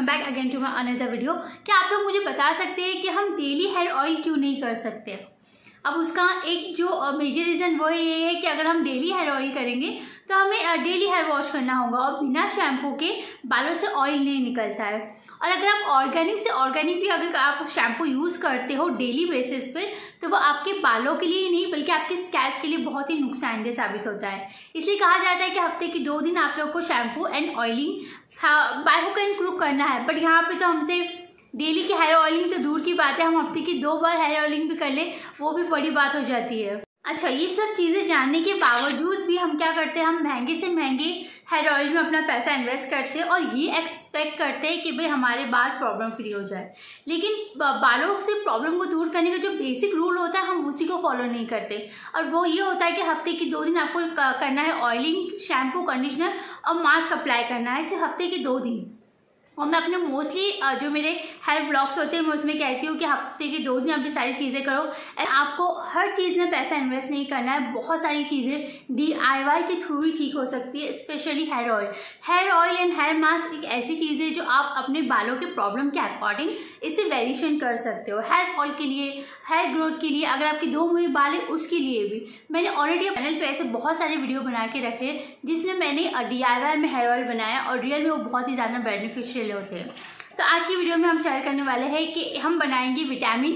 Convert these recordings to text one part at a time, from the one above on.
Welcome back again to my another video. क्या आप लोग मुझे बता सकते हैं कि हम डेली हेयर ऑयल क्यों नहीं कर सकते? अब उसका एक जो मेजर रीज़न वो ये है कि अगर हम डेली हेयर ऑयल करेंगे तो हमें डेली हेयर वॉश करना होगा और बिना शैम्पू के बालों से ऑयल नहीं निकलता है। और अगर आप ऑर्गेनिक से ऑर्गेनिक भी अगर आप शैम्पू यूज़ करते हो डेली बेसिस पे तो वो आपके बालों के लिए ही नहीं बल्कि आपके स्कैल्प के लिए बहुत ही नुकसानदेह साबित होता है। इसलिए कहा जाता है कि हफ्ते के 2 दिन आप लोग को shampoo and oiling by hook and crook करना है। बट यहाँ पे तो हमसे डेली की हेयर ऑयलिंग तो दूर की बात है, हम हफ्ते की 2 बार हेयर ऑयलिंग भी कर ले वो भी बड़ी बात हो जाती है। अच्छा, ये सब चीज़ें जानने के बावजूद भी हम क्या करते हैं, हम महंगे से महंगे हेयर ऑयल में अपना पैसा इन्वेस्ट करते हैं और ये एक्सपेक्ट करते हैं कि भाई हमारे बाल प्रॉब्लम फ्री हो जाए। लेकिन बालों से प्रॉब्लम को दूर करने का जो बेसिक रूल होता है हम उसी को फॉलो नहीं करते। और वो ये होता है कि हफ्ते की 2 दिन आपको करना है ऑयलिंग, शैम्पू, कंडीशनर और मास्क अप्लाई करना है, सिर्फ हफ्ते के 2 दिन। और मैं अपने मोस्टली जो मेरे हेयर ब्लॉग्स होते हैं मैं उसमें कहती हूँ कि हफ्ते के 2 दिन आप ये सारी चीज़ें करो। आपको हर चीज़ में पैसा इन्वेस्ट नहीं करना है, बहुत सारी चीज़ें DIY के थ्रू ही ठीक हो सकती है, specially hair oil and hair mask एक ऐसी चीज़ है जो आप अपने बालों के प्रॉब्लम के अकॉर्डिंग इसे वेरिएशन कर सकते हो। हेयर फॉल के लिए, हेयर ग्रोथ के लिए, अगर आपके 2 मुँह बाल है उसके लिए भी मैंने ऑलरेडी चैनल पे ऐसे बहुत सारे वीडियो बना के रखे जिसमें मैंने DIY में हेयर ऑयल बनाया और रियल में वो बहुत ही ज़्यादा बेनिफिशियल होते हैं। तो आज की वीडियो में हम शेयर करने वाले हैं कि हम बनाएंगे विटामिन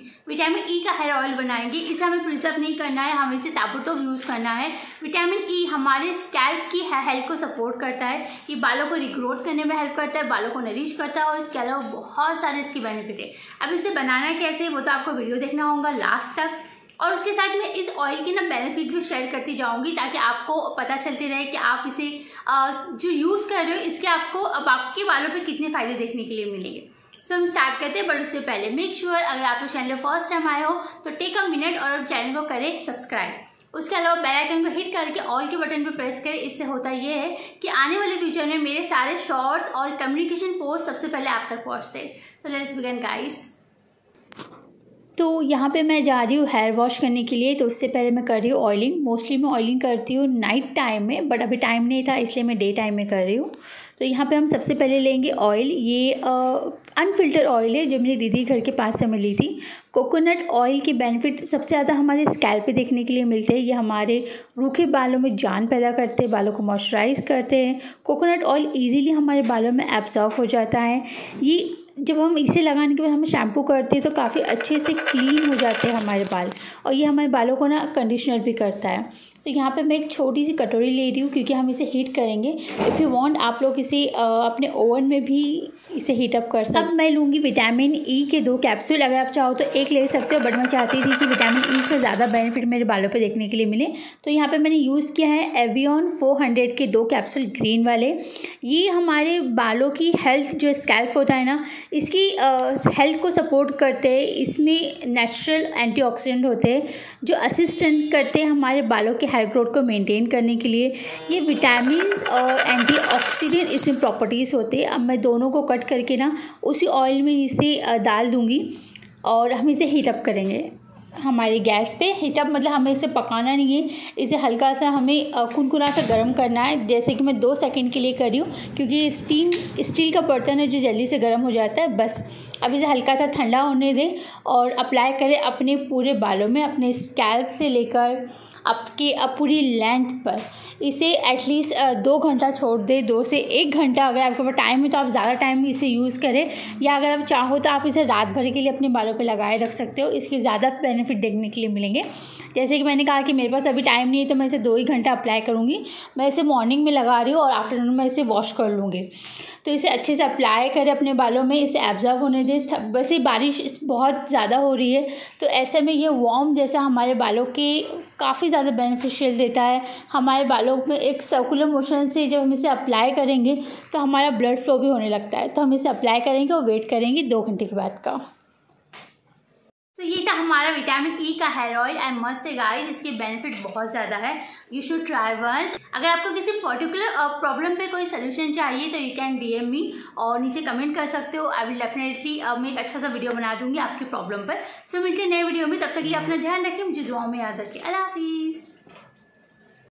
ई का हेयर ऑयल बनाएंगे। इसे हमें प्रिजर्व नहीं करना है, हमें इसे ताबड़तोड़ यूज़ करना है। विटामिन ई हमारे स्कैल्प की हेल्थ को सपोर्ट करता है, ये बालों को रिग्रोथ करने में हेल्प करता है, बालों को नरिश करता है और इसके अलावा बहुत सारे इसके बेनिफिट है। अब इसे बनाना कैसे वो तो आपको वीडियो देखना होगा लास्ट तक, और उसके साथ मैं इस ऑयल के ना बेनिफिट भी शेयर करती जाऊंगी ताकि आपको पता चलती रहे कि आप इसे जो यूज़ कर रहे हो इसके आपको अब आपके बालों पे कितने फ़ायदे देखने के लिए मिलेंगे। सो हम स्टार्ट करते हैं, बट उससे पहले मेक श्योर अगर आप लोग चैनल फर्स्ट टाइम आए हो तो टेक अ मिनट और चैनल को करें सब्सक्राइब। उसके अलावा बेल आइकन को हिट करके ऑल के बटन पे प्रेस करें। इससे होता ये है कि आने वाले फ्यूचर में मेरे सारे शॉर्ट्स और कम्युनिकेशन पोस्ट सबसे पहले आप तक पहुँचते हैं। So let's begin guys. तो यहाँ पे मैं जा रही हूँ हेयर वॉश करने के लिए, तो उससे पहले मैं कर रही हूँ ऑयलिंग। मोस्टली मैं ऑयलिंग करती हूँ नाइट टाइम में, बट अभी टाइम नहीं था इसलिए मैं डे टाइम में कर रही हूँ। तो यहाँ पे हम सबसे पहले लेंगे ऑयल। ये अनफिल्टर ऑयल है जो मेरी दीदी घर के पास से मिली थी। कोकोनट ऑयल के बेनिफिट सबसे ज़्यादा हमारे स्कैल्प पे देखने के लिए मिलते हैं। ये हमारे रूखे बालों में जान पैदा करते हैं, बालों को मॉइस्चराइज करते हैं। कोकोनट ऑयल ईजीली हमारे बालों में एब्जॉर्ब हो जाता है। ये जब हम इसे लगाने के बाद हम शैम्पू करते हैं तो काफ़ी अच्छे से क्लीन हो जाते हैं हमारे बाल, और ये हमारे बालों को ना कंडीशनर भी करता है। तो यहाँ पे मैं एक छोटी सी कटोरी ले रही हूँ क्योंकि हम इसे हीट करेंगे। इफ़ यू वांट आप लोग इसे अपने ओवन में भी इसे हीट अप कर सकते। अब मैं लूँगी विटामिन ई के 2 कैप्सूल। अगर आप चाहो तो 1 ले सकते हो, बट मैं चाहती थी कि विटामिन ई से ज़्यादा बेनिफिट मेरे बालों पे देखने के लिए मिले। तो यहाँ पे मैंने यूज़ किया है एवियन 400 के 2 कैप्सूल ग्रीन वाले। ये हमारे बालों की हेल्थ जो स्कैल्प होता है ना इसकी हेल्थ को सपोर्ट करते हैं। इसमें नेचुरल एंटीऑक्सीडेंट होते हैं जो असिस्टेंट करते हैं हमारे बालों के हेयर ग्रोथ को मेंटेन करने के लिए। ये विटामिन्स और एंटीऑक्सीडेंट इसमें प्रॉपर्टीज़ होते हैं। अब मैं दोनों को कट करके ना उसी ऑयल में इसे डाल दूँगी और हम इसे हीट अप करेंगे हमारी गैस पे। हीटअप मतलब हमें इसे पकाना नहीं है, इसे हल्का सा हमें कुनकुना सा गर्म करना है। जैसे कि मैं 2 सेकंड के लिए कर रही हूँ क्योंकि स्टील का बर्तन है जो जल्दी से गर्म हो जाता है। बस अब इसे हल्का सा ठंडा होने दें और अप्लाई करें अपने पूरे बालों में, अपने स्कैल्प से लेकर आपके पूरी लेंथ पर। इसे एटलीस्ट 2 घंटा छोड़ दें, 2 से 1 घंटा। अगर आपके पास टाइम है तो आप ज़्यादा टाइम इसे यूज़ करें, या अगर आप चाहो तो आप इसे रात भर के लिए अपने बालों पे लगाए रख सकते हो। इसके ज़्यादा बेनिफिट देखने के लिए मिलेंगे। जैसे कि मैंने कहा कि मेरे पास अभी टाइम नहीं है तो मैं इसे 2 ही घंटा अप्लाई करूँगी। मैं इसे मॉर्निंग में लगा रही हूँ और आफ्टरनून में इसे वॉश कर लूँगी। तो इसे अच्छे से अप्लाई करें अपने बालों में, इसे एब्जॉर्ब होने दें। वैसे बारिश बहुत ज़्यादा हो रही है तो ऐसे में ये वार्म जैसा हमारे बालों के काफ़ी ज़्यादा बेनिफिशियल देता है। हमारे बालों में एक सर्कुलर मोशन से जब हम इसे अप्लाई करेंगे तो हमारा ब्लड फ्लो भी होने लगता है। तो हम इसे अप्लाई करेंगे और वेट करेंगे 2 घंटे के बाद का। तो ये था हमारा विटामिन ई का hair oil. I must say guys इसके बेनिफिट बहुत ज़्यादा है, यू शुड ट्राई वंस। अगर आपको किसी पर्टिकुलर प्रॉब्लम पे कोई सोल्यूशन चाहिए तो यू कैन DM मी और नीचे कमेंट कर सकते हो। आई विल डेफिनेटली मैं एक अच्छा सा वीडियो बना दूंगी आपकी प्रॉब्लम पर। सो मिलते हैं नए वीडियो में, तब तक के लिए अपना ध्यान रखें, मुझे दुआओं में याद रखें। अल्लाह हाफिज़।